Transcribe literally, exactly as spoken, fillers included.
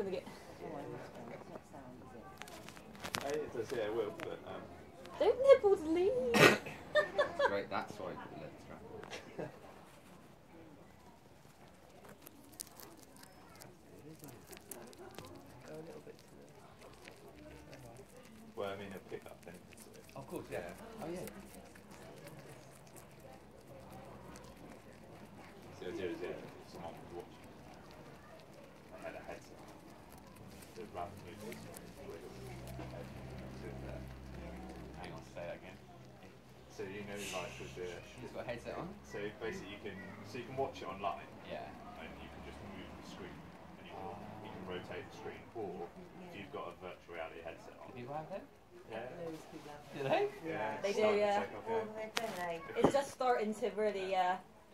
going to get... Hey, it does, yeah, it will, but... Um... Don't nibble the leaves! Great, that's why you put the leather strap. Go a little bit to the... Well, I mean, a pickup thing. Oh, of course, yeah. Oh, yeah. So, zero, zero, someone was watching. I had a headset. The rapid movement. Hang on, say that again. So you know, like with the, He's got a headset on? so basically you can, so you can watch it online. Yeah. And you can just move the screen, and you can, you can rotate the screen. Or if you've got a virtual reality headset on. Do people have that? Yeah. Do they? Yeah. They it's do, starting to yeah. take off, yeah. It's just starting to really, uh,